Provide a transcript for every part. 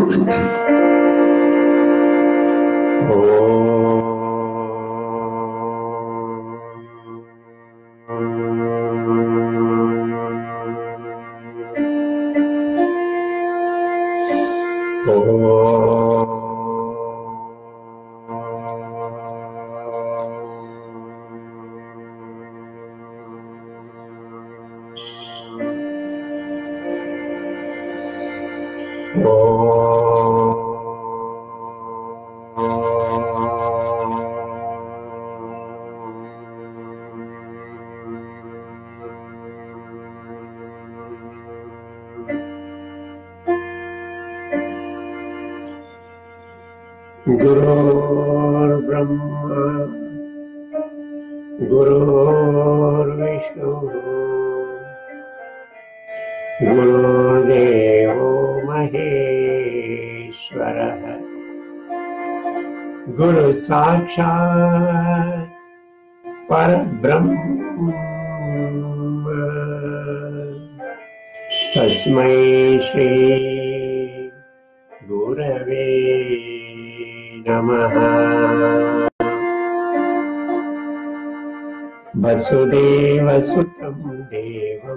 गुरुर्ब्रह्मा गुरुर्विष्णु गुरुर्देवो महेश्वरः गुरु साक्षात् परब्रह्म तस्मै श्री गुरवे नमः। वसुदेवसुतं देवं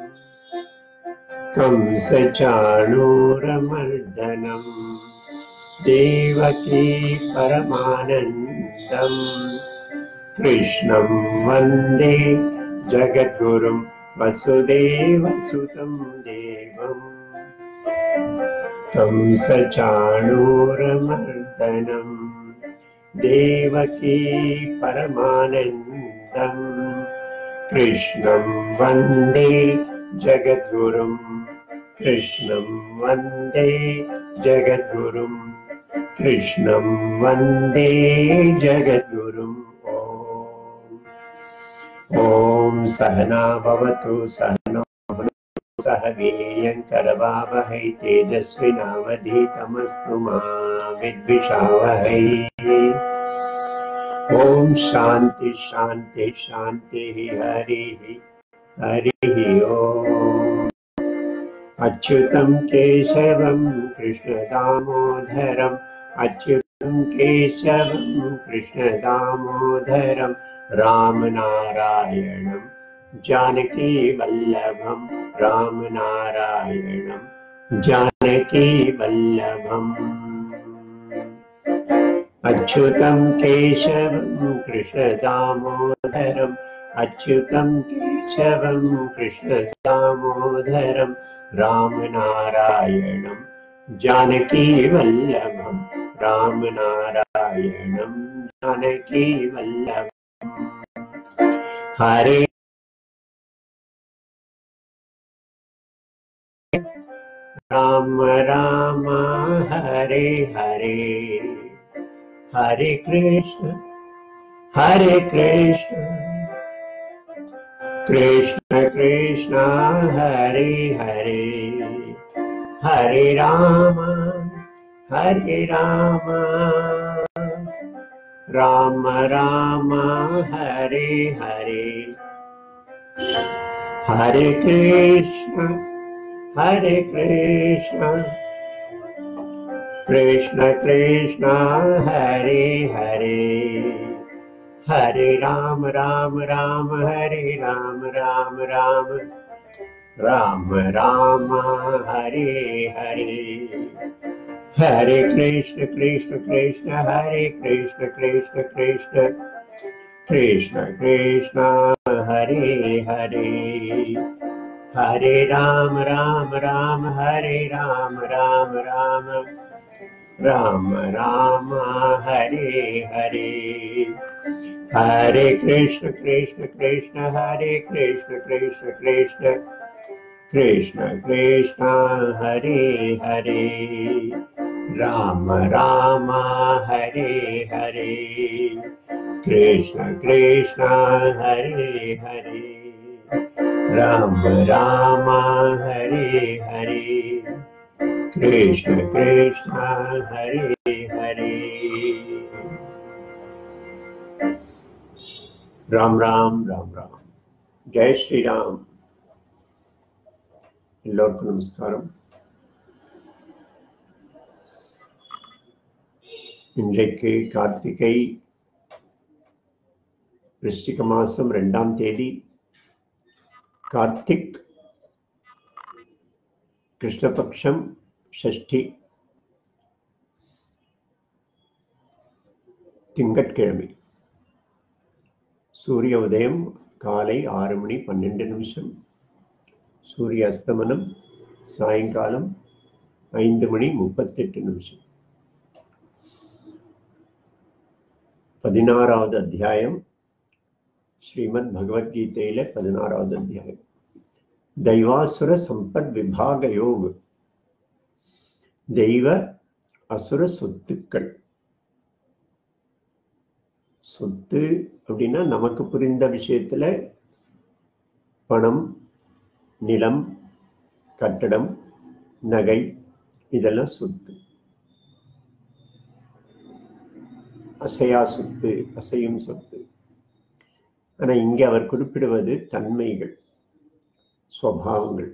कंसचाणूरमर्दनं देवकी परमानन्दं कृष्णं वन्दे जगद्गुरुं। वसुदेवसुतं देवं कंसचाणूरमर्दनं देवकी परमानन्दं कृष्णं वन्दे जगद्गुरुं। कृष्णं वन्दे जगद्गुरुं। कृष्णं वन्दे जगद्गुरुम्। ॐ सहना भवतु सहनौ भुनक्तु सह वीर्यं करवावहै तेजस्विनावधीतमस्तु मा विद्विषावहै। ॐ शान्ति शान्ति शान्तिः। हरिः हरिः ॐ। अच्युतं केशवं कृष्णदामोदरम् अच्युतं केशवं कृष्णदामोदरं रामनारायणं जानकी वल्लभं रामनारायणं जानकी वल्लभम्। अच्युतं केशवं कृष्णदामोदरम् अच्युतं केशवं कृष्णदामोदरं रामनारायणं जानकी वल्लभं रामनारायणं जानकी वल्लभम्। हरे राम राम हरे हरे हरे कृष्ण कृष्ण कृष्ण हरे हरे हरे राम राम राम हरे हरे हरे कृष्ण कृष्ण कृष्ण हरे हरे हरे राम हरे राम राम राम हरे हरे हरे कृष्ण हरे कृष्ण कृष्ण कृष्ण हरे हरे हरे राम हरे राम राम राम हरे हरे हरे कृष्ण हरे कृष्ण कृष्ण कृष्ण हरे हरे राम हरे हरे कृष्ण कृष्ण हरे हरे राम हरे हरे कृष्ण कृष्ण हरे हरे। राम राम राम राम। जय श्री राम। எல்லோருக்கும் நமஸ்காரம். இன்றைக்கு கார்த்திகை விருச்சிக மாசம் 2ஆம் தேதி. கார்த்திக் கிருஷ்ணபக்ஷம் ஷஷ்டி திங்கட்கிழமை. சூரிய உதயம் காலை 6:12. சூரிய அஸ்தமனம் சாயங்காலம் 5:38. 16வது அத்தியாயம் ஸ்ரீமத் பகவத்கீதையில 16வது அத்தியாயம். தெய்வாசுர சம்பத் விபாக யோக. தெய்வ அசுர சொத்துக்கள். சொத்து அப்படின்னா நமக்கு புரிந்த விஷயத்துல பணம், நிலம், கட்டடம், நகை, இதெல்லாம் சொத்து. அசையா சொத்து, அசையும் சொத்து. ஆனா இங்க அவர் குறிப்பிடுவது தன்மைகள், சுவாவங்கள்.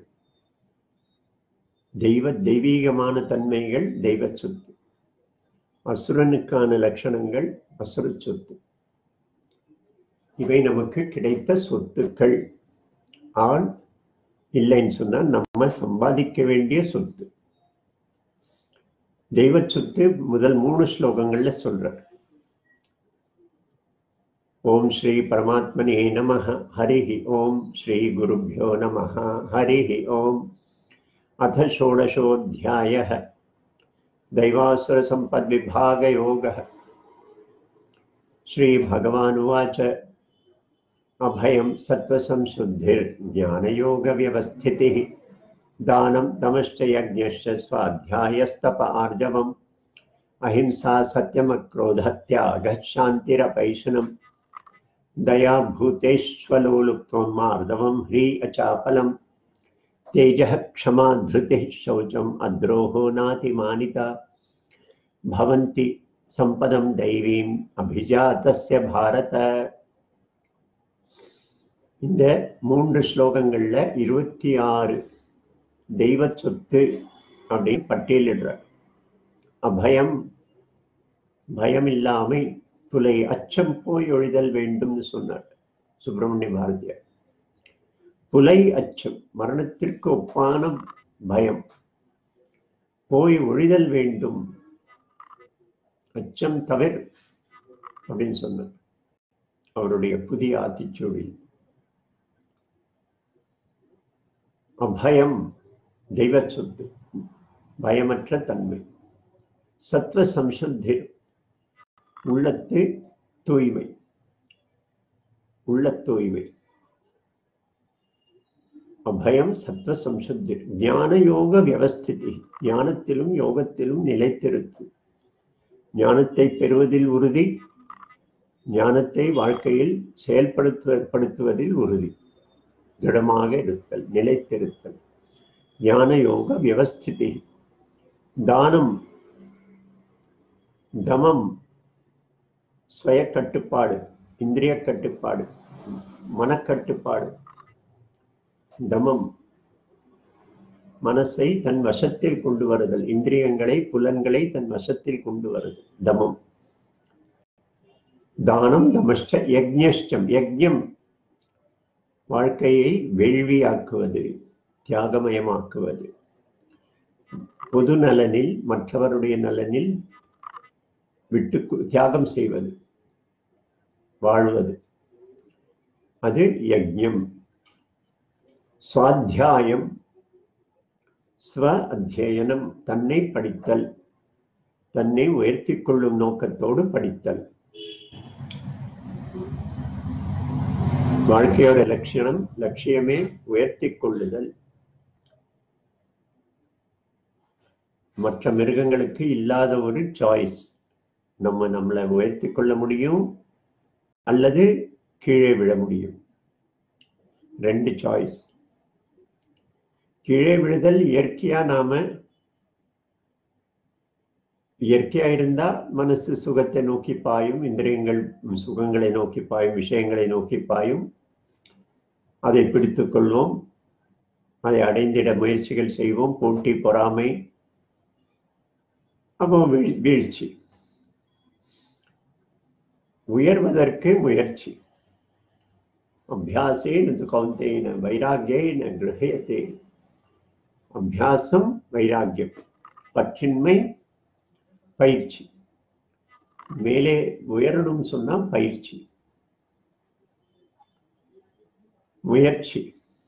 தெய்வீகமான தன்மைகள் தெய்வ சொத்து. அசுரனுக்கான லட்சணங்கள் அசுர சொத்து. இவை நமக்கு கிடைத்த சொத்துக்கள். ஆண் இல்லைன்னு சொன்னா நம்ம சம்பாதிக்க வேண்டிய சொத்து. தெய்வ சொத்து முதல் 3 ஸ்லோகங்கள்ல சொல்றார். ஓம் ஸ்ரீ பரமாத்மனே நமஹ. ஹரிஹி ஓம். ஸ்ரீ குருப்யோ நமஹ. ஹரிஹி ஓம். அத ஷோடசோऽध्यायः दैवासुर संपद विभाग योगः. श्री भगवानुवाच अभयं सत्त्वसंशुद्धिर् ज्ञानयोग व्यवस्थितिः दानं दमश्च यज्ञश्च स्वाध्यायस्तप आर्जवम् अहिंसा सत्यमक्रोधः त्यागः शान्तिरपैशुनम् दया भूतेष्वलोलुप्त्वं ह्री अचापलम् तेजः क्षमा धृतिः शौचम् अद्रोहो नातिमानिता भवन्ति संपदं दैवीम् अभिजातस्य भारत. இந்த 3 ஸ்லோகங்கள்ல 26 தெய்வ சொத்து அப்படின்னு பட்டியலிடுறார். அபயம், பயம் இல்லாமை, புலை, அச்சம் போய் ஒழிதல் வேண்டும்னு சொன்னார் சுப்பிரமணிய பாரதியார். புலை அச்சம், மரணத்திற்கு ஒப்பான பயம், போய் ஒழிதல் வேண்டும், அச்சம் தவிர அப்படின்னு சொன்னார் அவருடைய புதிய ஆத்திச்சூடி. அபயம் தெய்வ சொத்து, பயமற்ற தன்மை. சத்வ சம்சுத்தி, உள்ளத்து தூய்மை, உள்ள தூய்மை. அபயம் சத்வ சம்சுத்தி. ஞான யோக வியவஸ்திதி, ஞானத்திலும் யோகத்திலும் நிலைத்திருத்து. ஞானத்தை பெறுவதில் உறுதி, ஞானத்தை வாழ்க்கையில் செயல்படுத்துவதில் உறுதி. திடமாக இருத்தல், நிலைத்திருத்தல். ஞான யோக வியவஸ்திதி. தானம், தமம், ஸ்வய கட்டுப்பாடு, இந்திரிய கட்டுப்பாடு, மனக்கட்டுப்பாடு. தமம், மனசை தன் வசத்தில் கொண்டு வருதல், இந்திரியங்களை புலன்களை தன் வசத்தில் கொண்டு வருதல் தமம். தானம் தமஷ்ட யஜ்ஞஷ்டம், யஜ்ஞம் வாழ்க்கையை வேள்வியாக்குவது, தியாகமயமாக்குவது. பொது நலனில், மற்றவருடைய நலனில் விட்டு தியாகம் செய்வது, வாழ்வது, அது யஜ்ஞம். சுவாத்தியாயம், ஸ்வ அத்தியனம், தன்னை படித்தல், தன்னை உயர்த்தி கொள்ளும் நோக்கத்தோடு படித்தல். வாழ்க்கையோட லட்சியமே உயர்த்தி கொள்ளுதல். மற்ற மிருகங்களுக்கு இல்லாத ஒரு சாய்ஸ். நம்மளை உயர்த்தி கொள்ள முடியும் அல்லது கீழே விழ முடியும். 2 சாய்ஸ். கீழே விழுதல் இயற்கையா, இயற்கையா இருந்தா மனசு சுகத்தை நோக்கி பாயும், இந்திரியங்கள் சுகங்களை நோக்கி பாயும், விஷயங்களை நோக்கி பாயும். அதை பிடித்துக் கொள்வோம், அதை அடைந்திட முயற்சிகள் செய்வோம். போட்டி, பொறாமை, அப்போ வீழ்ச்சி. உயர்வதற்கு முயற்சி. அபியாசேன து கௌந்தேன வைராக்யேன கிரஹயதே. அபியாசம் வைராக்கியம், பற்றின்மை, பயிற்சி. மேலே உயரணும் சொன்னா பயிற்சி, முயற்சி.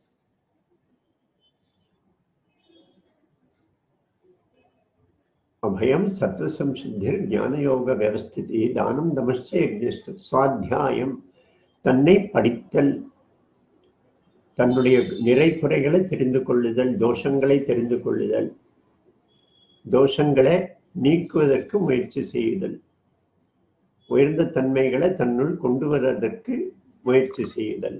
அபயம் சத்வசம்சுத்திர் ஞானயோக வியவஸ்திதி தானம் தமச்ச யஜ்ஞஸ்ட. சுவாத்தியாயம், தன்னை படித்தல், தன்னுடைய நிறை குறைகளை தெரிந்து கொள்ளுதல், தோஷங்களை தெரிந்து கொள்ளுதல், தோஷங்களை நீக்குவதற்கு முயற்சி செய்யுதல், உயர்ந்த தன்மைகளை தன்னுள் கொண்டு வருவதற்கு முயற்சி செய்யுதல்,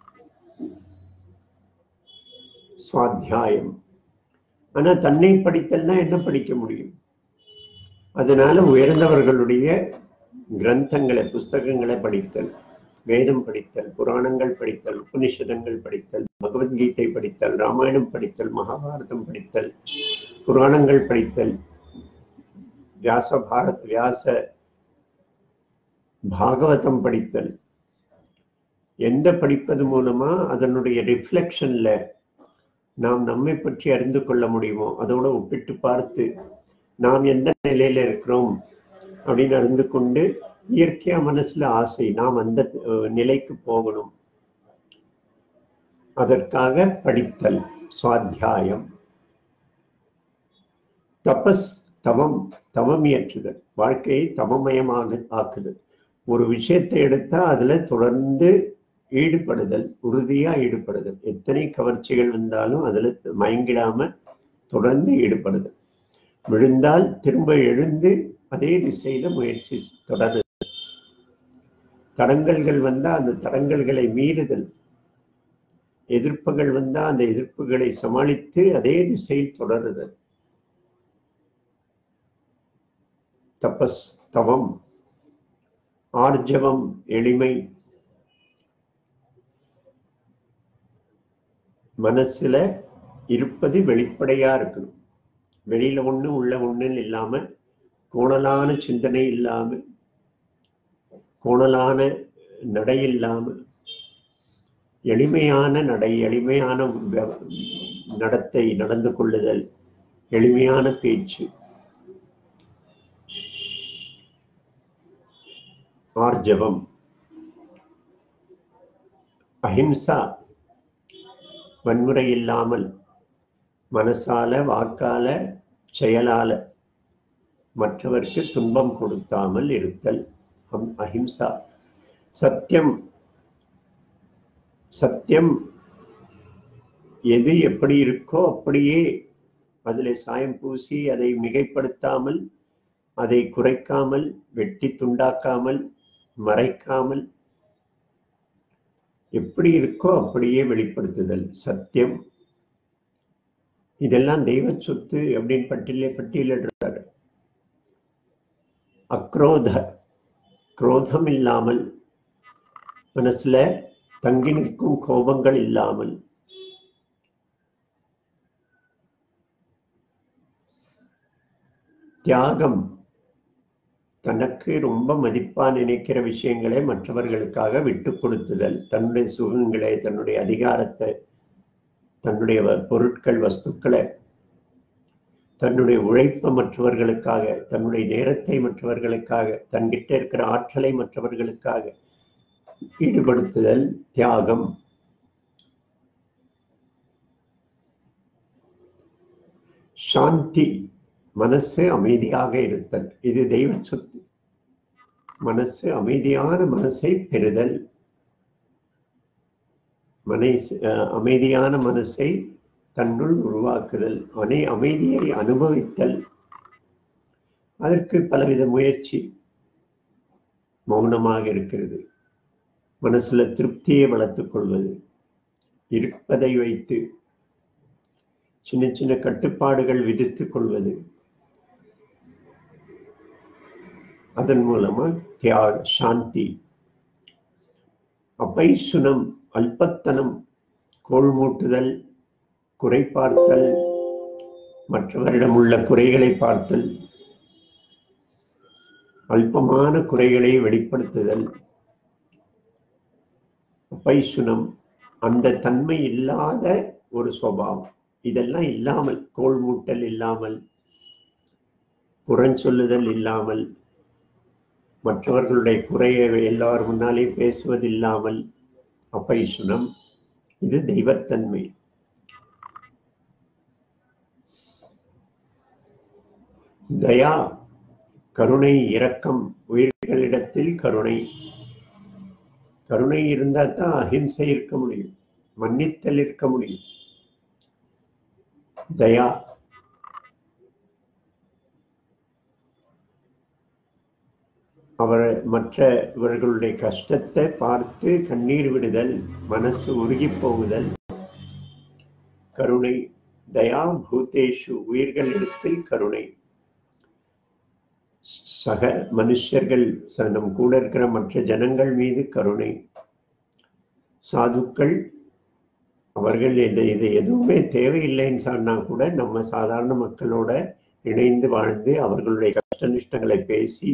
சுவாத்தியாயம். ஆனா தன்னை படித்தல்னா என்ன படிக்க முடியும்? அதனால உயர்ந்தவர்களுடைய கிரந்தங்களை, புஸ்தகங்களை படித்தல், வேதம் படித்தல், புராணங்கள் படித்தல், உபனிஷதங்கள் படித்தல், பகவத்கீதை படித்தல், ராமாயணம் படித்தல், மகாபாரதம் படித்தல், புராணங்கள் படித்தல், வியாச பாகவதம் படித்தல். எந்த படிப்பது மூலமா அதனுடைய ரிஃப்ளெக்ஷன்ல நாம் நம்மை பற்றி அறிந்து கொள்ள முடியுமோ அதோட ஒப்பிட்டு பார்த்து நாம் எந்த நிலையில இருக்கிறோம் அப்படின்னு அறிந்து கொண்டு, இயற்கையா மனசுல ஆசை, நாம் அந்த நிலைக்கு போகணும். அதற்காக படித்தல், சுவாத்தியாயம். தபஸ், தவம், தவம் இயற்றுதல், வாழ்க்கையை தவமயமாக ஆக்குதல். ஒரு விஷயத்தை எடுத்தா அதுல தொடர்ந்து ஈடுபடுதல், உறுதியா ஈடுபடுதல். எத்தனை கவர்ச்சிகள் வந்தாலும் அதுல மயங்கிடாம தொடர்ந்து ஈடுபடுதல். விழுந்தால் திரும்ப எழுந்து அதே திசையில முயற்சி தொடருது. தடங்கல்கள் வந்தா அந்த தடங்கல்களை மீறுதல், எதிர்ப்புகள் வந்தா அந்த எதிர்ப்புகளை சமாளித்து அதே திசையில் தொடருதல். தபஸ், தவம். ஆர்ஜவம், எளிமை. மனசுல இருப்பது வெளிப்படையா இருக்கணும். வெளியில ஒண்ணு உள்ள ஒண்ணு இல்லாம, கோணலான சிந்தனை இல்லாம, கோணலான நடை இல்லாம, எளிமையான நடை, எளிமையான நடத்தை, நடந்து கொள்ளுதல், எளிமையான பேச்சு. ஆர்ஜவம். அஹிம்சா, வன்முறை இல்லாமல் மனசால, வாக்கால, செயலால மற்றவருக்கு துன்பம் கொடுத்தாமல் இருத்தல், அஹிம்சா. சத்தியம். சத்தியம் எது எப்படி இருக்கோ அப்படியே அதில் சாயம் பூசி அதை மிகைப்படுத்தாமல், அதை குறைக்காமல், வெட்டி துண்டாக்காமல், மறைக்காமல், எப்படி இருக்கோ அப்படியே வெளிப்படுத்துதல் சத்தியம். இதெல்லாம் தெய்வ சொத்து அப்படின்னு பட்டியலிடுறாரு. அக்ரோத, குரோதம் இல்லாமல், மனசுல தங்கி நிற்கும் கோபங்கள் இல்லாமல், தியாகம், தனக்கு ரொம்ப மதிப்பா நினைக்கிற விஷயங்களை மற்றவர்களுக்காக விட்டு கொடுத்துதல், தன்னுடைய சுகங்களை, தன்னுடைய அதிகாரத்தை, தன்னுடைய பொருட்கள், வஸ்துக்களை, தன்னுடைய உழைப்பை மற்றவர்களுக்காக, தன்னுடைய நேரத்தை மற்றவர்களுக்காக, தன்கிட்ட இருக்கிற ஆற்றலை மற்றவர்களுக்காக ஈடுபடுத்துதல் தியாகம். சாந்தி, மனசு அமைதியாக இருத்தல். இது தெய்வ சொத்து. மனசு அமைதியான மனசை பெறுதல், அமைதியான மனசை தன்னுள் உருவாக்குதல், அமைதியை அனுபவித்தல். அதற்கு பலவித முயற்சி. மௌனமாக இருக்கிறது, மனசுல திருப்தியை வளர்த்துக் கொள்வது, இருப்பதை வைத்து சின்ன சின்ன கட்டுப்பாடுகள் விதித்துக் கொள்வது, அதன் மூலமா தியாக, சாந்தி. அப்பைசுனம், அல்பத்தனம், கோள் மூட்டுதல், குறை பார்த்தல், மற்றவரிடம் உள்ள குறைகளை பார்த்தல், அல்பமான குறைகளை வெளிப்படுத்துதல், பைசுனம், அந்த தன்மை இல்லாத ஒரு சுபாவம். இதெல்லாம் இல்லாமல், கோள்மூட்டல் இல்லாமல், புறஞ்சொல்லுதல் இல்லாமல், மற்றவர்களுடைய குறையை எல்லார் முன்னாலே பேசுவதில்லாமல், அப்பைசுனம், இது தெய்வத்தன்மை. தயா, கருணை, இரக்கம், உயிர்களிடத்தில் கருணை. கருணை இருந்தால் தான் அஹிம்சை இருக்க முடியும், மன்னித்தல் இருக்க முடியும். தயா, மற்றவர்களுடைய கஷ்டத்தை பார்த்து கண்ணீர் விடுதல், மனசு உருகி போகுதல். கருணை, தயா பூதேஷு, உயிர்களிடத்தில் கருணை. சக மனுஷர்கள், நம் கூட இருக்கிற மற்ற ஜனங்கள் மீது கருணை. சாதுக்கள், அவர்கள் இது எதுவுமே தேவையில்லைன்னு சொன்னா கூட நம்ம சாதாரண மக்களோட இணைந்து வாழ்ந்து அவர்களுடைய கஷ்ட நிஷ்டங்களை பேசி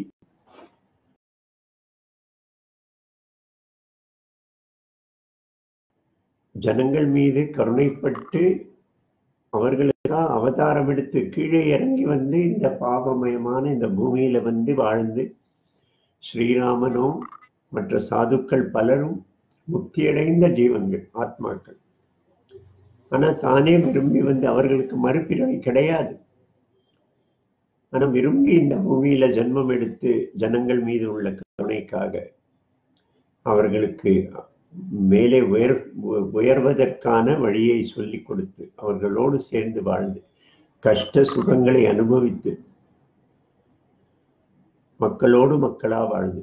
ஜனங்கள் மீது கருணைப்பட்டு அவர்களுக்காக அவதாரம் எடுத்து கீழே இறங்கி வந்து இந்த பாவமயமான இந்த பூமியில வந்து வாழ்ந்து ஸ்ரீராமனோ மற்ற சாதுக்கள் பலரும் முக்தியடைந்த ஜீவன்கள், ஆத்மாக்கள். ஆனா தானே விரும்பி வந்து, அவர்களுக்கு மறுபிறவி கிடையாது. ஆனா விரும்பி இந்த பூமியில ஜென்மம் எடுத்து ஜனங்கள் மீது உள்ள கருணைக்காக அவர்களுக்கு மேலே உயர்வதற்கான வழியை சொல்லிக் கொடுத்து அவர்களோடு சேர்ந்து வாழ்ந்து கஷ்ட சுகங்களை அனுபவித்து மக்களோடு மக்களா வாழ்ந்து,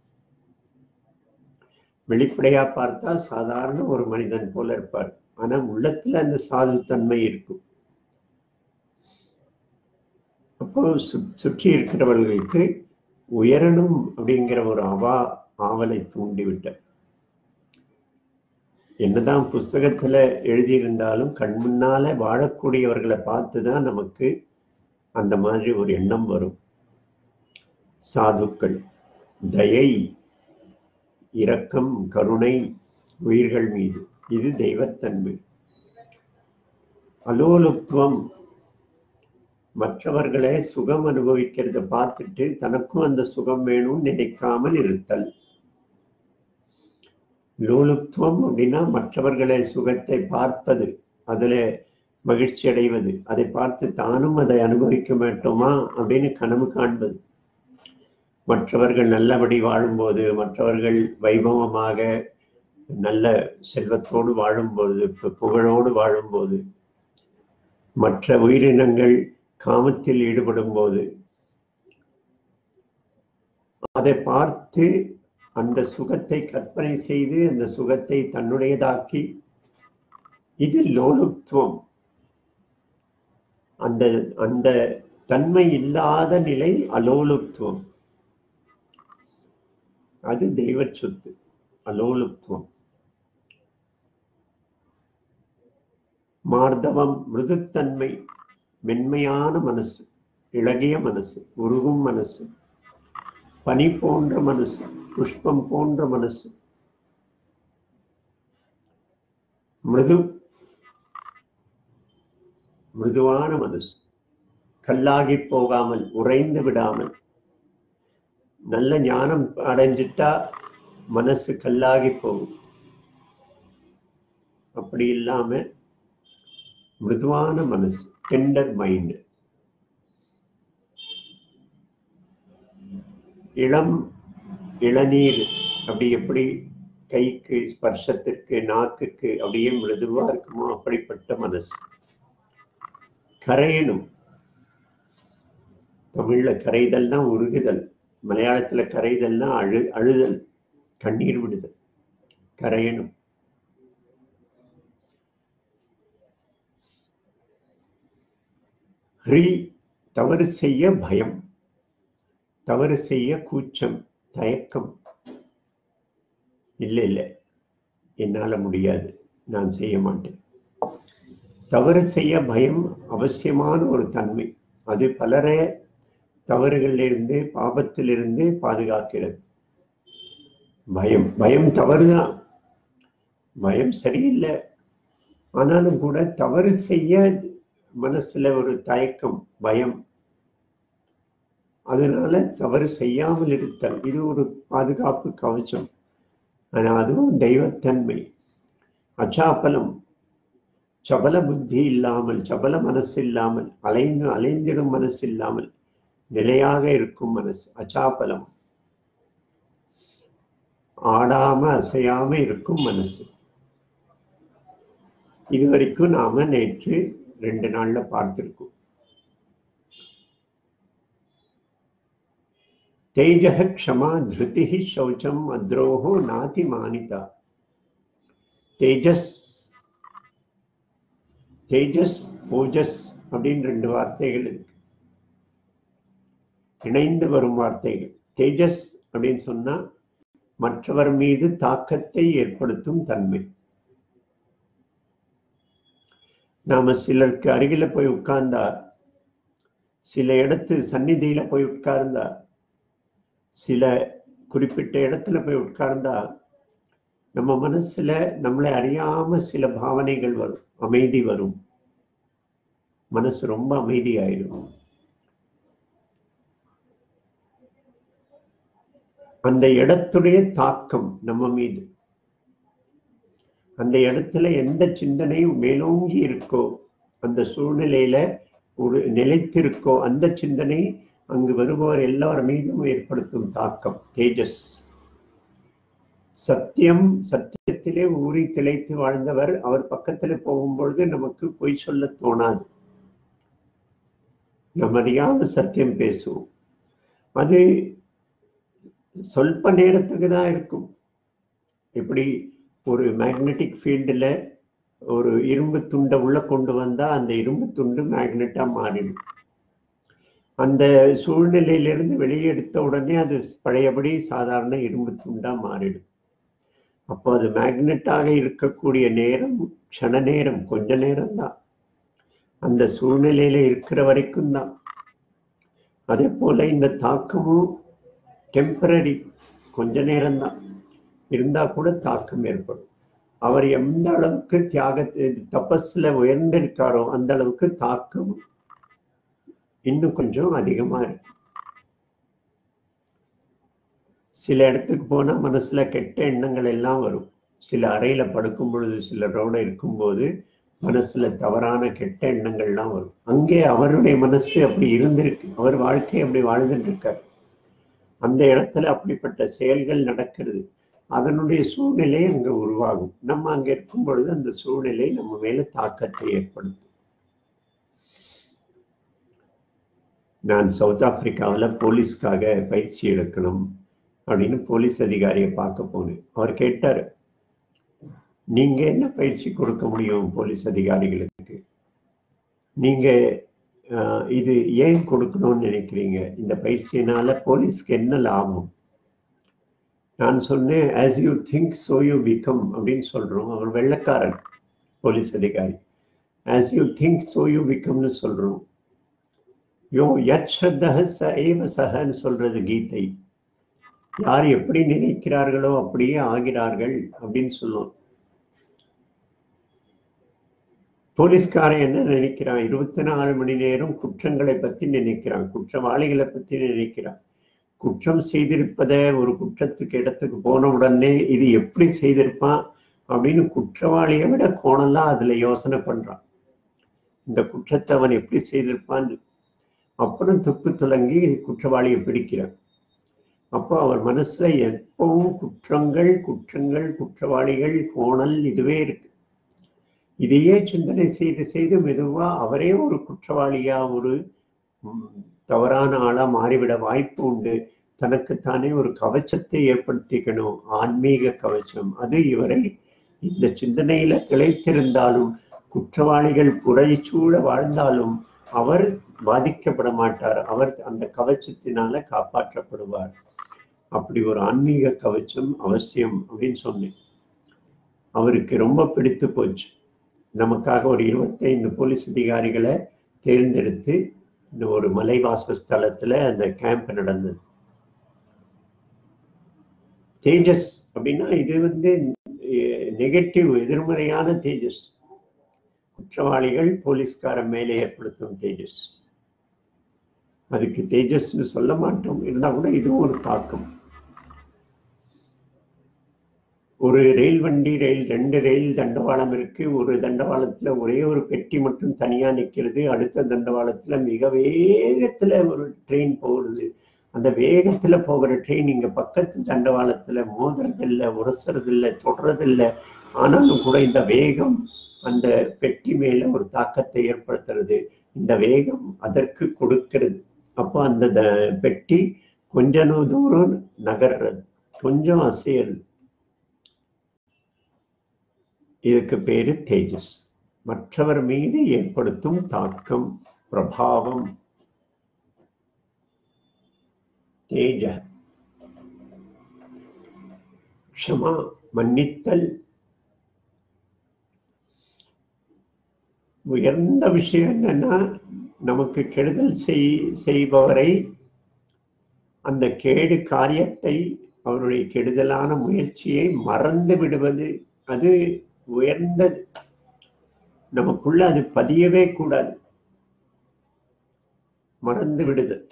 வெளிப்படையா பார்த்தா சாதாரண ஒரு மனிதன் போல இருப்பார். ஆனா உள்ளத்துல அந்த சாது தன்மை இருக்கும். அப்போ சுற்றி இருக்கிறவர்களுக்கு உயரணும் அப்படிங்கிற ஒரு ஆவலை தூண்டிவிட்டார். என்னதான் புஸ்தகத்துல எழுதியிருந்தாலும் கண் முன்னால வாழக்கூடியவர்களை பார்த்துதான் நமக்கு அந்த மாதிரி ஒரு எண்ணம் வரும். சாதுக்கள், தயை, இரக்கம், கருணை உயிர்கள் மீது, இது தெய்வத்தன்மை. அலோலுப்துவம், மற்றவர்களை சுகம் அனுபவிக்கிறத பார்த்துட்டு தனக்கும் அந்த சுகம் வேணும்னு நினைக்காமல் இருத்தல். லோலுப்துவம் அப்படின்னா மற்றவர்களை சுகத்தை பார்ப்பது, அதுல மகிழ்ச்சி அடைவது, அதை பார்த்து தானும் அதை அனுபவிக்க மாட்டோமா அப்படின்னு கனவு காண்பது. மற்றவர்கள் நல்லபடி வாழும்போது, மற்றவர்கள் வைபவமாக நல்ல செல்வத்தோடு வாழும்போது, புகழோடு வாழும்போது, மற்ற உயிரினங்கள் காமத்தில் ஈடுபடும் போது அதை பார்த்து அந்த சுகத்தை கற்பனை செய்து அந்த சுகத்தை தன்னுடையதாக்கி, இது லோலுப்துவம். அந்த அந்த தன்மை இல்லாத நிலை அலோலுப்துவம். அது தெய்வ சொத்து, அலோலுப்துவம். மார்தவம், மிருதுத்தன்மை, மென்மையான மனசு, இளகிய மனசு, உருகும் மனசு, பனி போன்ற மனசு, புஷ்பம் போன்ற மனசு. மிருதுவான மனசு, கல்லாகி போகாமல், உறைந்து விடாமல். நல்ல ஞானம் அடைஞ்சிட்டா மனசு கல்லாகி போகும். அப்படி இல்லாம மிருதுவான மனசு, டெண்டர் மைண்ட். இளநீர் அப்படி எப்படி கைக்கு ஸ்பர்ஷத்திற்கு, நாக்குக்கு அப்படியே மிருதுவா இருக்குமோ அப்படிப்பட்ட மனசு. கரையணும். தமிழ்ல கரைதல்னா உருகுதல், மலையாளத்துல கரைதல்னா அழுதல், கண்ணீர் விடுதல். கரையணும். தவறு செய்ய பயம், தவறு செய்ய கூச்சம், தயக்கம். இல்லை இல்லை, என்னால முடியாது, நான் செய்ய மாட்டேன். தவறு செய்ய பயம் அவசியமான ஒரு தன்மை. அது பலரை தவறுகளிலிருந்து, பாபத்திலிருந்து பாதுகாக்கிறது. பயம் தவறுதான், பயம் சரியில்லை. ஆனாலும் கூட தவறு செய்ய மனசுல ஒரு தயக்கம், பயம். அதனால தவறு செய்யாமல் இருத்தல், இது ஒரு பாதுகாப்பு கவச்சம். ஆனா அதுவும் தெய்வத்தன்மை. அச்சாப்பலம், சபல புத்தி இல்லாமல், சபல மனசு இல்லாமல், அலைந்திடும் மனசு இல்லாமல் நிலையாக இருக்கும் மனசு அச்சாப்பலம். ஆடாம அசையாம இருக்கும் மனசு. இதுவரைக்கும் நாம நேற்று 2 நாள்ல பார்த்திருக்கோம். தேஜஹ க்ஷமா திருதிஹி சௌச்சம் அத்ரோஹோ நாதி மானிதா. தேஜஸ், தேஜஸ், ஓஜஸ் அப்படின்னு 2 வார்த்தைகள் இருக்கு, இணைந்து வரும் வார்த்தைகள். தேஜஸ் அப்படின்னு சொன்னா மற்றவர் மீது தாக்கத்தை ஏற்படுத்தும் தன்மை. நாம சிலருக்கு அருகில போய் உட்கார்ந்தா, சில இடத்து சந்நிதியில போய் உட்கார்ந்தா, சில குறிப்பிட்ட இடத்துல போய் உட்கார்ந்தா நம்ம மனசுல நம்மளை அறியாம சில பாவனைகள் வரும், அமைதி வரும், மனசு ரொம்ப அமைதியாயிடும். அந்த இடத்துடைய தாக்கம் நம்ம மீது, அந்த இடத்துல எந்த சிந்தனையும் மேலோங்கி இருக்கோ, அந்த சூழ்நிலையில ஒரு நிலைத்திருக்கோ, அந்த சிந்தனை அங்கு வருபவர் எல்லார் மீதும் ஏற்படுத்தும் தாக்கம் தேஜஸ். சத்தியம், சத்தியத்திலே ஊறி திளைத்து வாழ்ந்தவர், அவர் பக்கத்துல போகும்பொழுது நமக்கு பொய் சொல்ல தோணாது. நம்ம அறியாம சத்தியம் பேசுவோம். அது சொல்ப நேரத்துக்கு தான் இருக்கும். எப்படி ஒரு மேக்னெட்டிக் ஃபீல்டுல ஒரு இரும்பு துண்டை உள்ள கொண்டு வந்தா அந்த இரும்பு துண்டு மேக்னெட்டா மாறிடும். அந்த சூழ்நிலையிலிருந்து வெளியே எடுத்த உடனே அது பழையபடி சாதாரண இரும்பு துண்டா மாறிடும். அப்போ அது மேக்னெட்டாக இருக்கக்கூடிய நேரம் க்ஷண நேரம், கொஞ்ச நேரம் தான், அந்த சூழ்நிலையில இருக்கிற வரைக்கும் தான். அதே போல இந்த தாக்கமும் டெம்பரரி, கொஞ்ச நேரம் தான் இருந்தா கூட தாக்கம் ஏற்படும். அவர் எந்த அளவுக்கு தியாகத்தை தபஸ்ல உயர்ந்திருக்காரோ அந்த அளவுக்கு தாக்கம் இன்னும் கொஞ்சம் அதிகமா இருக்கு. சில இடத்துக்கு போனா மனசுல கெட்ட எண்ணங்கள் எல்லாம் வரும். சில அறையில படுக்கும் பொழுது, சிலரோட இருக்கும்போது மனசுல தவறான கெட்ட எண்ணங்கள்லாம் வரும். அங்கே அவருடைய மனசு அப்படி இருந்திருக்கு, அவர் வாழ்க்கை அப்படி வாழ்ந்துட்டு இருக்காரு. அந்த இடத்துல அப்படிப்பட்ட செயல்கள் நடக்கிறது. அதனுடைய சூழ்நிலை அங்க உருவாகும். நம்ம அங்க இருக்கும் பொழுது அந்த சூழ்நிலை நம்ம மேல தாக்கத்தை ஏற்படுத்தும். நான் சவுத் ஆப்பிரிக்காவில் போலீஸ்க்காக பயிற்சி எடுக்கணும் அப்படின்னு போலீஸ் அதிகாரியை பார்க்க போனேன். அவர் கேட்டாரு, நீங்க என்ன பயிற்சி கொடுக்க முடியும் போலீஸ் அதிகாரிகளுக்கு? நீங்க இது ஏன் கொடுக்கணும்னு நினைக்கிறீங்க? இந்த பயிற்சியினால போலீஸ்க்கு என்ன லாபம்? நான் சொன்னேன், as you think so you become அப்படின்னு சொல்றோம். அவர் வெள்ளைக்காரன் போலீஸ் அதிகாரி. as you think so you becomeனு சொல்றோம். யோ யத் ஸ்ரத்தஹ ச ஏவ சஹன்னு சொல்றது கீதை. யார் எப்படி நினைக்கிறார்களோ அப்படியே ஆகிறார்கள் அப்படின்னு சொல்லுவோம். போலீஸ்காரன் என்ன நினைக்கிறான்? 24 மணி நேரம் குற்றங்களை பத்தி நினைக்கிறான், குற்றவாளிகளை பத்தி நினைக்கிறான். குற்றம் செய்திருப்பத ஒரு குற்றத்துக்கு இடத்துக்கு போன உடனே இது எப்படி செய்திருப்பான் அப்படின்னு குற்றவாளியை விட கோணலாம் அதுல யோசனை பண்றான். இந்த குற்றத்தை அவன் எப்படி செய்திருப்பான்னு. அப்புறம் துப்பு துலங்கி குற்றவாளியை பிடிக்கிறான். அப்போ அவர் மனசுல எப்பவும் குற்றங்கள் குற்றங்கள் குற்றவாளிகள் கோணல் இதுவே இருக்கு. இதையே சிந்தனை செய்து செய்து மெதுவா அவரே ஒரு குற்றவாளியா, ஒரு தவறான ஆளா மாறிவிட வாய்ப்பு உண்டு. தனக்குத்தானே ஒரு கவச்சத்தை ஏற்படுத்திக்கணும், ஆன்மீக கவச்சம். அது இவரை இந்த சிந்தனையில திளைத்திருந்தாலும், குற்றவாளிகள் புரைச்சூழ வாழ்ந்தாலும் அவர் பாதிக்கப்பட மாட்டார். அவர் அந்த கவச்சத்தினால காப்பாற்றப்படுவார். அப்படி ஒரு ஆன்மீக கவச்சம் அவசியம் அப்படின்னு சொன்னேன். அவருக்கு ரொம்ப பிடித்து போச்சு. நமக்காக ஒரு 25 போலீஸ் அதிகாரிகளை தேர்ந்தெடுத்து ஒரு மலைவாசஸ்தலத்துல அந்த கேம்ப் நடந்தது. தேஜஸ் அப்படின்னா இது வந்து நெகட்டிவ், எதிர்மறையான தேஜஸ். குற்றவாளிகள் போலீஸ்கார மேலே ஏற்படுத்தும் தேஜஸ். அதுக்கு தேஜஸ்ன்னு சொல்ல மாட்டோம், இருந்தா கூட இதுவும் ஒரு தாக்கம். ஒரு ரயில் வண்டி, ரெண்டு ரயில் தண்டவாளம் இருக்கு. ஒரு தண்டவாளத்துல ஒரே ஒரு பெட்டி மட்டும் தனியா நிக்கிறது. அடுத்த தண்டவாளத்துல மிக வேகத்துல ஒரு ட்ரெயின் போகுது. அந்த வேகத்துல போகிற ட்ரெயின் இங்க பக்கத்து தண்டவாளத்துல மோதுறதில்லை, உரசுறதில்லை, தொடறதில்லை. ஆனாலும் கூட இந்த வேகம் அந்த பெட்டி மேல ஒரு தாக்கத்தை ஏற்படுத்துறது. இந்த வேகம் அதற்கு கொடுக்கிறது. அப்போ அந்த பெட்டி கொஞ்ச தூரம் நகர்றது, கொஞ்சம் அசையறது. இதுக்கு பேரு தேஜஸ். மற்றவர் மீது ஏற்படுத்தும் தாக்கம், பிரபாவம். தேஜ. க்ஷமா, மன்னித்தல். உயர்ந்த விஷயம் என்னன்னா, நமக்கு கெடுதல் செய்பவரை, அந்த கேடு காரியத்தை, அவருடைய கெடுதலான முயற்சியை மறந்து விடுவது. அது உயர்ந்தது. நமக்குள்ள அது பதியவே கூடாது. மறந்து விடுதல்.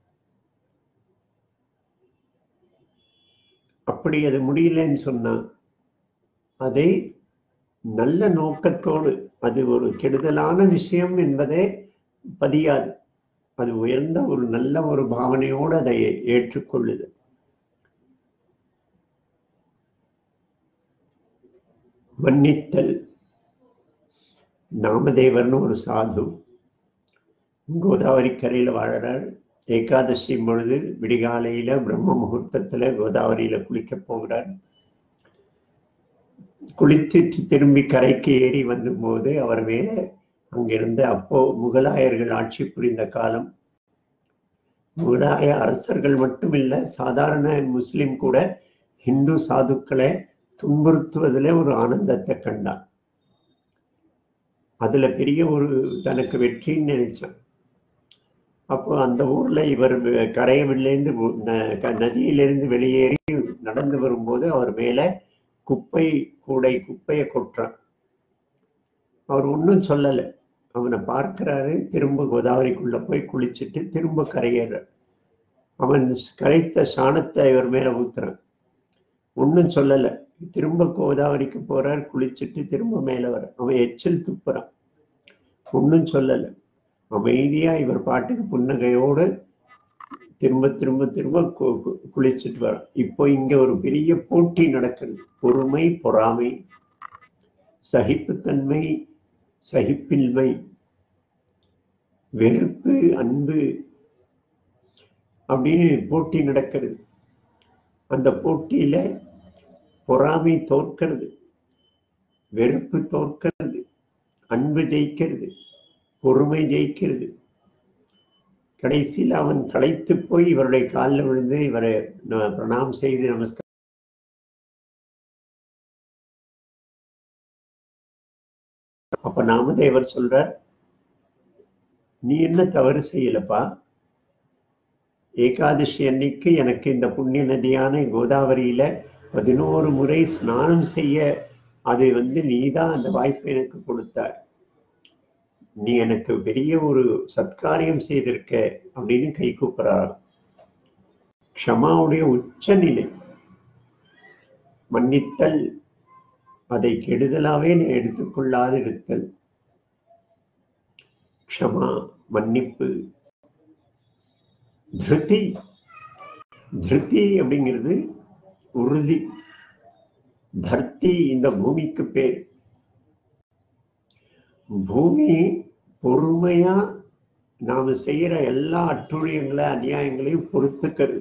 அப்படி அது முடியலன்னு சொன்னா அதை நல்ல நோக்கத்தோடு, அது ஒரு கெடுதலான விஷயம் என்பதே பதியாது. அது உயர்ந்த ஒரு நல்ல ஒரு பாவனையோடு அதை ஏற்றுக்கொள்ளுது. மன்னித்தல். நாமதேவர்னு ஒரு சாது கோதாவரி கரையில வாழறார். ஏகாதசி பொழுது விடிகாலையில பிரம்ம முகூர்த்தத்துல கோதாவரியில குளிக்க போகிறார். குளித்துட்டு திரும்பி கரைக்கு ஏறி வந்த போது அவர் மேல அங்கிருந்து, அப்போ முகலாயர்கள் ஆட்சி புரிந்த காலம். முகலாய அரசர்கள் மட்டும் இல்ல, சாதாரண முஸ்லிம் கூட இந்து சாதுக்களை துன்புறுத்துவதில் ஒரு ஆனந்தத்தை கண்டான். அதுல பெரிய ஒரு தனக்கு வெற்றின்னு நினைச்சான். அப்போ அந்த ஊர்ல இவர் கரையிலிருந்து நதியிலிருந்து வெளியேறி நடந்து வரும்போது அவர் மேல குப்பையை கொட்டுறான். அவர் ஒன்றும் சொல்லலை. அவனை பார்க்கிறாரு. திரும்ப கோதாவரிக்குள்ள போய் குளிச்சுட்டு திரும்ப கரையேற, அவன் கரைத்த சாணத்தை இவர் மேல ஊத்துறான். ஒன்றும் சொல்லலை. திரும்ப கோதாவரிக்கு போறார். குளிச்சுட்டு திரும்ப மேல வர, அவன் எச்சில் துப்புறான். ஒன்றும் சொல்லலை. அமைதியா இவர் பாட்டுக்கு புன்னகையோடு திரும்ப திரும்ப திரும்ப குளிச்சுட்டு வர. இப்போ இங்க ஒரு பெரிய போட்டி நடக்கிறது. பொறுமை, பொறாமை, சகிப்புத்தன்மை, சகிப்பின்மை, வெறுப்பு, அன்பு அப்படின்னு போட்டி நடக்கிறது. அந்த போட்டியில பொறாமை தோற்கிறது, வெறுப்பு தோற்கிறது, அன்பு ஜெயிக்கிறது, பொறுமை ஜெயிக்கிறது. கடைசியில் அவன் களைத்து போய் இவருடைய காலில் விழுந்து இவரை பிரணாம் செய்து நமஸ்காரம். அப்ப நாமதேவர் சொல்றார், நீ என்ன தவறு செய்யலப்பா? ஏகாதசி அன்னைக்கு எனக்கு இந்த புண்ணிய நதியான கோதாவரியில 11 முறை ஸ்நானம் செய்ய, அது நீதான் அந்த வாய்ப்பை எனக்கு கொடுத்தார். நீ எனக்கு பெரிய ஒரு சத்காரியம் செய்திருக்க அப்படின்னு கை கூப்புறார். க்ஷமாவுடைய உச்ச நிலை மன்னித்தல். அதை கெடுதலாவே எடுத்துக்கொள்ளாது இருத்தல். க்ஷமா, மன்னிப்பு. திருதி. திருதி அப்படிங்கிறது உறுதி. தர்த்தி இந்த பூமிக்கு பேர். பூமி பொறுமையா நாம செய்யற எல்லா அட்டுழியங்களை, அநியாயங்களையும் பொறுத்துக்கிறது.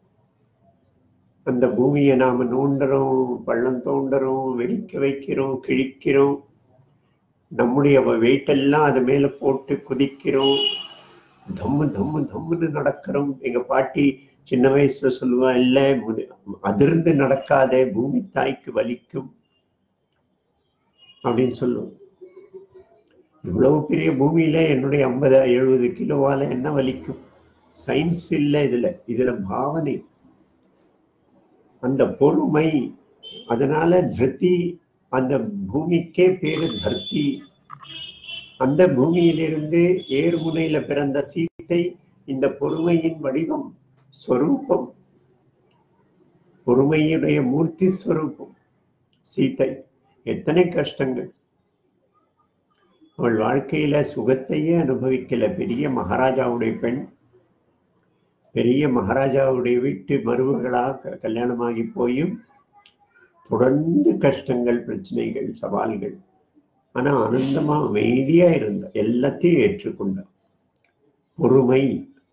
அந்த பூமியை நாம நோண்டுறோம், பள்ளம் தோண்டுறோம், வெடிக்க வைக்கிறோம், கிழிக்கிறோம், நம்முடைய வெயிட் எல்லாம் அது மேல போட்டு குதிக்கிறோம், தம்மு தம்மு தம்முன்னு நடக்கிறோம். எங்க பாட்டி சின்ன வயசுல சொல்லுவா, இல்ல அதிர்ந்து நடக்காதே, பூமி தாய்க்கு வலிக்கும் அப்படின்னு சொல்லுவோம். இவ்வளவு பெரிய பூமியில என்னுடைய 50-70 கிலோவால என்ன வலிக்கும்? சயின்ஸ் இல்லை இதுல பாவனை, அந்த பொறுமை. அதனால திருத்தி, அந்த பூமிக்கே பேரு தர்த்தி. அந்த பூமியிலிருந்து ஏர்முனையில பிறந்த சீத்தை இந்த பொறுமையின் வடிவம், ஸ்வரூபம், பொறுமையுடைய மூர்த்தி ஸ்வரூபம் சீத்தை. எத்தனை கஷ்டங்கள்! அவள் வாழ்க்கையில சுகத்தையே அனுபவிக்கல. பெரிய மகாராஜாவுடைய பெண், பெரிய மகாராஜாவுடைய வீட்டு மருமகளாக கல்யாணமாகி போயும் தொடர்ந்து கஷ்டங்கள், பிரச்சனைகள், சவால்கள். ஆனா ஆனந்தமா அமைதியா இருந்த, எல்லாத்தையும் ஏற்றுக்கொண்ட பொறுமை,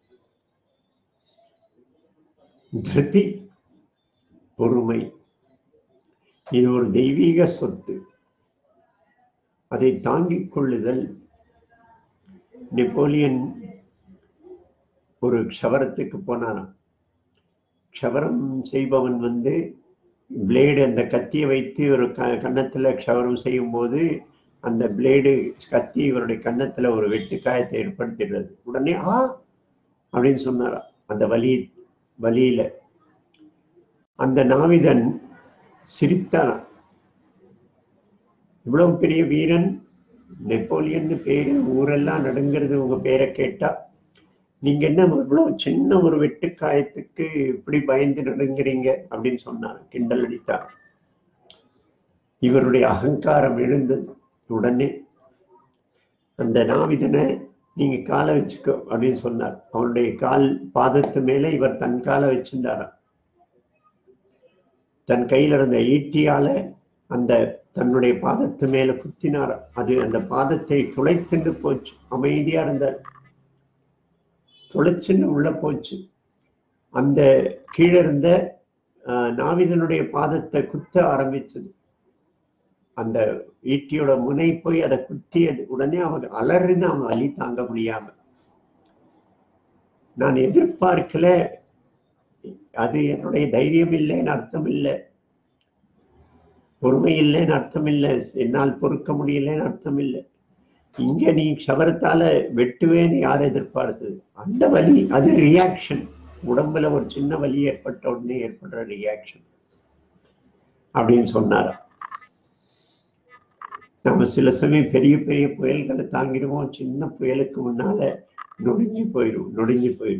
திருத்தி, பொறுமை. இது ஒரு தெய்வீக சொத்து. அதை தாங்கிக் கொள்ளுதல். நெப்போலியன் ஒரு க்ஷவரத்துக்கு போனாராம். க்ஷவரம் செய்பவன் பிளேடு, அந்த கத்தியை வைத்து ஒரு கன்னத்துல க்ஷவரம் செய்யும் போது அந்த பிளேடு கத்தி இவருடைய கன்னத்துல ஒரு வெட்டுக்காயத்தை ஏற்படுத்திடுறது. உடனே அப்படின்னு சொன்னாராம். அந்த வலியில அந்த நாவிதன் சிரித்தாராம். இவ்வளவு பெரிய வீரன், நெப்போலியன் பேரு, ஊரெல்லாம் நடுங்கிறது உங்க பேரை கேட்டா. நீங்க என்ன இவ்வளவு சின்ன ஒரு வெட்டுக்காயத்துக்கு இப்படி பயந்து நடுங்கிறீங்க அப்படின்னு சொன்னார், கிண்டல் அடித்தார். இவருடைய அகங்காரம் எழுந்தது. உடனே அந்த நாவிதனை நீங்க காலை வச்சுக்கோ அப்படின்னு சொன்னார். அவனுடைய பாதத்து மேல இவர் தன் காலை வச்சுட்டாராம். தன் கையில இருந்த ஈட்டியால அந்த தன்னுடைய பாதத்து மேல குத்தினார். அது அந்த பாதத்தை துளைத்துண்டு போச்சு. அமைதியா இருந்தார். துளைச்சுன்னு உள்ள போச்சு. அந்த கீழே இருந்த நாவிதனுடைய பாதத்தை குத்த ஆரம்பிச்சது. அந்த ஈட்டியோட முனை போய் அதை குத்தியது. உடனே அவங்க அலறுன்னு அவங்க வலி தாங்க முடியாம, நான் எதிர்பார்க்கல, அது என்னுடைய தைரியம் இல்லைன்னு அர்த்தம் இல்லை, பொறுமை இல்லைன்னு அர்த்தம் இல்லை, என்னால் பொறுக்க முடியலன்னு அர்த்தம் இல்லை. இங்க நீ க்ஷவரத்தால வெட்டுவேன்னு யார் எதிர்பார்த்தது? அந்த வலி, அது ரியாக்ஷன். உடம்புல ஒரு சின்ன வலி ஏற்பட்ட உடனே ஏற்படுற ரியாக்ஷன் அப்படின்னு சொன்னார். நம்ம சில சமயம் பெரிய பெரிய புயல்களை தாங்கிடுவோம், சின்ன புயலுக்கு முன்னால நொடிஞ்சு போயிடும்.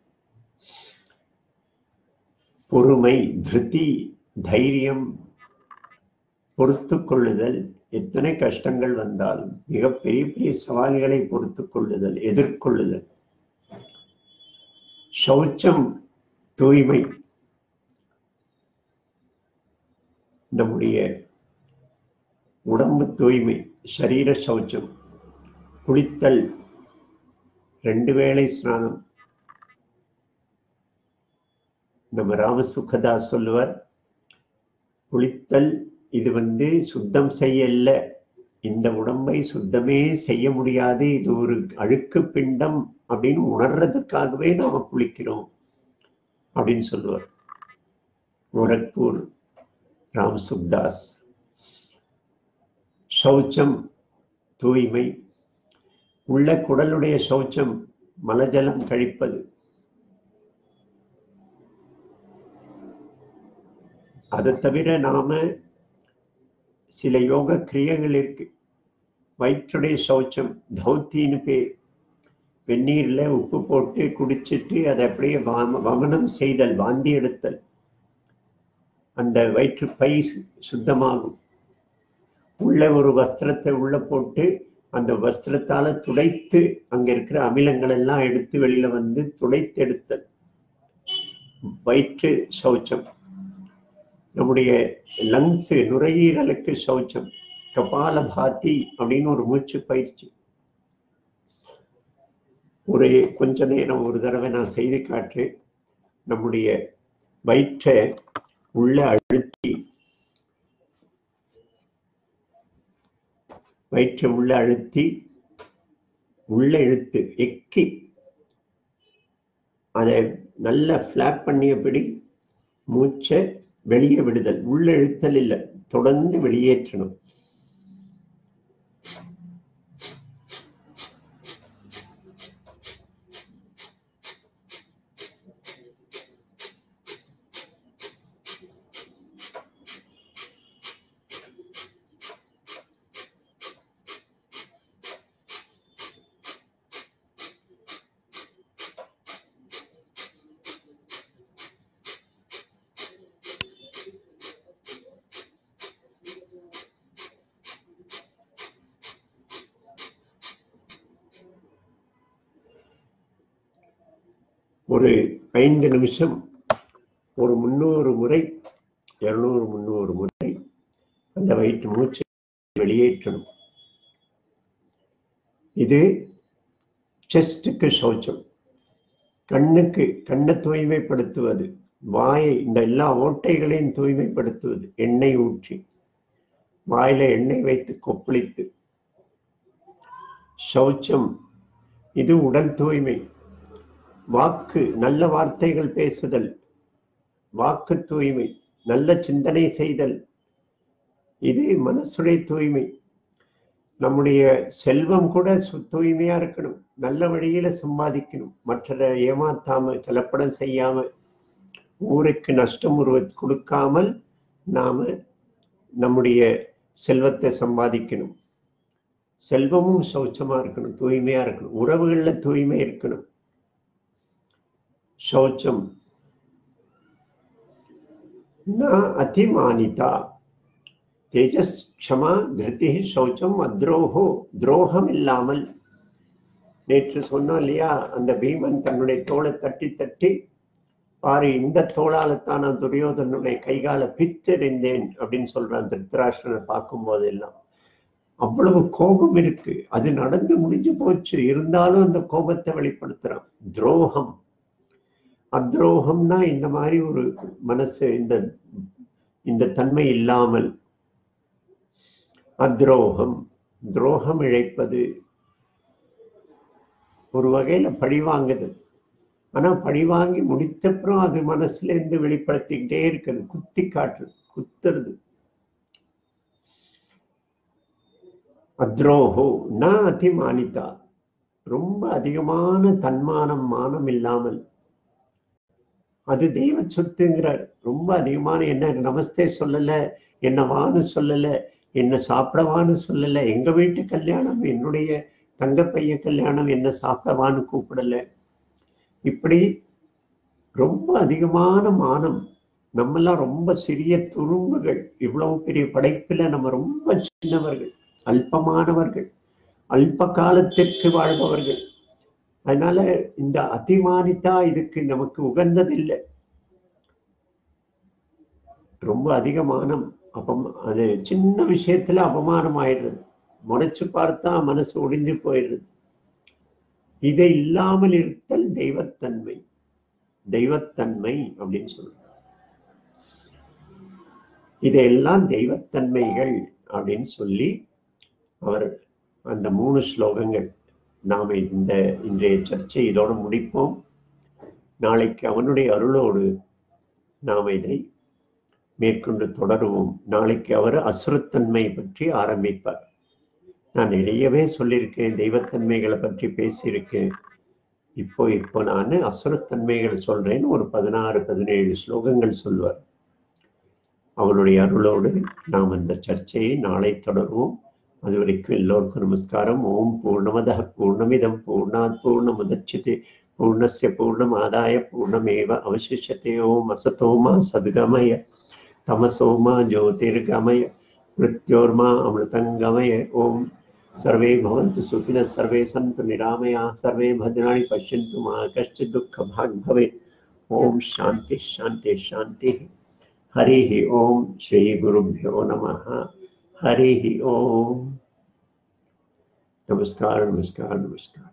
பொறுமை, திருத்தி, தைரியம், பொறுத்து கொள்ளுதல். எத்தனை கஷ்டங்கள் வந்தாலும் மிக பெரிய பெரிய சவால்களை பொறுத்து கொள்ளுதல், எதிர்கொள்ளுதல். சௌச்சம், தூய்மை. நம்முடைய உடம்பு தூய்மை, சரீர சௌச்சம், குளித்தல், 2 வேளை ஸ்நானம். நம்ம ராமசுக்கதாஸ் சொல்லுவார், குளித்தல் இது சுத்தம் செய்யல, இந்த உடம்பை சுத்தமே செய்ய முடியாது, இது ஒரு அழுக்கு பிண்டம் அப்படின்னு உணர்றதுக்காகவே நாம குளிக்கிறோம் அப்படின்னு சொல்லுவார் கோரக்பூர் ராமசுக்தாஸ். சௌச்சம், தூய்மை. உள்ள குடலுடைய சௌச்சம், மலஜலம் கழிப்பது. அதை தவிர நாம சில யோக கிரியைகள் இருக்கு. வயிற்றுடைய சௌச்சம், தௌத்தின்னு பேர். வெந்நீர்ல உப்பு போட்டு குடிச்சிட்டு அதை அப்படியே வமனம் செய்தல், வாந்தி எடுத்தல். அந்த வயிற்று பை சுத்தமாகும். உள்ள ஒரு வஸ்திரத்தை உள்ள போட்டு அந்த வஸ்திரத்தால துடைத்து அங்க இருக்கிற அமிலங்கள் எல்லாம் எடுத்து வெளியில துடைத்து எடுத்தல், வயிற்று சௌச்சம். நம்முடைய லங்ஸ், நுரையீரலுக்கு சௌச்சம், கபால பாத்தி அப்படின்னு ஒரு மூச்சு பயிற்சி. கொஞ்ச நேரம் ஒரு தடவை நான் செய்து காட்டுறேன். நம்முடைய வயிற்றை உள்ள அழுத்தி, உள்ள இழுத்து எக்கி அதை நல்லா ஃபிளாப் பண்ணியபடி மூச்சை வெளியே விடுதல். உள்ள இழுத்தல் இல்லை, தொடர்ந்து வெளியேற்றணும். ஒரு 5 நிமிஷம் ஒரு 300 முறை 200 300 முறை அந்த வயிற்று மூச்சை வெளியேற்றணும். இது செஸ்டுக்கு சௌச்சம், கண்ணுக்கு கண்ணை தூய்மைப்படுத்துவது, வாயை இந்த எல்லா ஓட்டைகளையும் தூய்மைப்படுத்துவது, எண்ணெய் ஊற்றி வாயில எண்ணெய் வைத்து கொப்பளித்து. சௌச்சம் இது உடல் தூய்மை. வாக்கு நல்ல வார்த்தைகள் பேசுதல், வாக்கு தூய்மை, நல்ல சிந்தனை செய்தல், இது மனசுடைய தூய்மை. நம்முடைய செல்வம் கூட தூய்மையா இருக்கணும், நல்ல வழியில சம்பாதிக்கணும், மற்ற ஏமாத்தாம கலப்படம் செய்யாம ஊருக்கு நஷ்டம் கொடுக்காமல் நாம நம்முடைய செல்வத்தை சம்பாதிக்கணும். செல்வமும் சௌச்சமா இருக்கணும், தூய்மையா இருக்கணும், உறவுகள்ல தூய்மை இருக்கணும். சௌச்சம் ந அதிமானிதா தேஜஸ் க்ஷமா திருதி சௌச்சம் அத்ரோஹோ, துரோகம் இல்லாமல். நேற்று சொன்னோம் இல்லையா, அந்த பீமன் தன்னுடைய தோளை தட்டி தட்டி பாரு, இந்த தோளாலத்தான் நான் துரியோதனுடைய கைகால பிச்சறிந்தேன் அப்படின்னு சொல்றான் திருத்தராஷ்டிரனை பார்க்கும் போதெல்லாம். அவ்வளவு கோபம் இருக்கு, அது நடந்து முடிஞ்சு போச்சு, இருந்தாலும் அந்த கோபத்தை வெளிப்படுத்துறான். துரோகம், அத்ரோகம்னா இந்த மாதிரி ஒரு மனசு, இந்த தன்மை இல்லாமல். அத்ரோகம், துரோகம் இழைப்பது, ஒரு வகையில பழிவாங்குது. ஆனா பழிவாங்கி முடித்தப்புறம் அது மனசுல இருந்து வெளிப்படுத்திக்கிட்டே இருக்குது, குத்தி காட்டு, குத்துறது. அத்ரோஹோ ந அதிமானிதா, ரொம்ப அதிகமான தன்மானம் மானம் இல்லாமல். அது தெய்வ சொத்துங்கிறார். ரொம்ப அதிகமான என்ன நமஸ்தே சொல்லல, என்ன வான்னு சொல்லல, என்ன சாப்பிடவான்னு சொல்லல, எங்க வீட்டு கல்யாணம், என்னுடைய தங்க பைய கல்யாணம், என்ன சாப்பிடவான்னு கூப்பிடல. இப்படி ரொம்ப அதிகமான மானம். நம்மெல்லாம் ரொம்ப சிறிய துரும்புகள், இவ்வளவு பெரிய படைப்புல நம்ம ரொம்ப சின்னவர்கள், அல்பமானவர்கள், அல்ப காலத்திற்கு வாழ்பவர்கள். அதனால இந்த அதிமானித்தா இதுக்கு நமக்கு உகந்ததில்லை. ரொம்ப அதிகமானம், அது சின்ன விஷயத்துல அபமானம் ஆயிடுறது, முறைச்சு பார்த்தா மனசு ஒடிஞ்சு போயிடுறது. இதை இல்லாமல் இருத்தல் தெய்வத்தன்மை, தெய்வத்தன்மை அப்படின்னு சொல்றாங்க. இதையெல்லாம் தெய்வத்தன்மைகள் அப்படின்னு சொல்லி அவர் அந்த 3 ஸ்லோகங்கள். நாம இன்றைய சர்ச்சை இதோடு முடிப்போம். நாளைக்கு அவனுடைய அருளோடு நாம் இதை மேற்கொண்டு தொடருவோம். நாளைக்கு அவர் அசுரத்தன்மை பற்றி ஆரம்பிப்பார். நான் நிறையவே சொல்லியிருக்கேன், தெய்வத்தன்மைகளை பற்றி பேசியிருக்கேன். இப்போ நான் அசுரத்தன்மைகள் சொல்றேன்னு ஒரு 16-17 ஸ்லோகங்கள் சொல்வார். அவருடைய அருளோடு நாம் அந்த சர்ச்சையை நாளை தொடருவோம். அது வரைக்கும் எல்லோருக்கும் நமஸ்காரம். ஓம் பூர்ணமதః பூர்ணமிதம் பூர்ணாத் பூர்ணமுதச்யதே பூர்ணஸ்ய பூர்ணமாதாய பூர்ணமேவ அவசிஷ்யதே. ஓம் அசதோமா சத்கமய தமசோமா ஜோதிர்கமய மிருத்யோர்மா அமிர்தங்கமய. ஓம் सर्वे भवन्तु सुखिनः सर्वे सन्तु निरामयाः सर्वे भद्राणि पश्यन्तु मा कश्चित् दुःखभाग् भवेत्. ओम शांति शांति शांति. हरिः ओम. श्री गुरुभ्यो नमः. हरिः ओम. नमस्कार नमस्कार नमस्कार.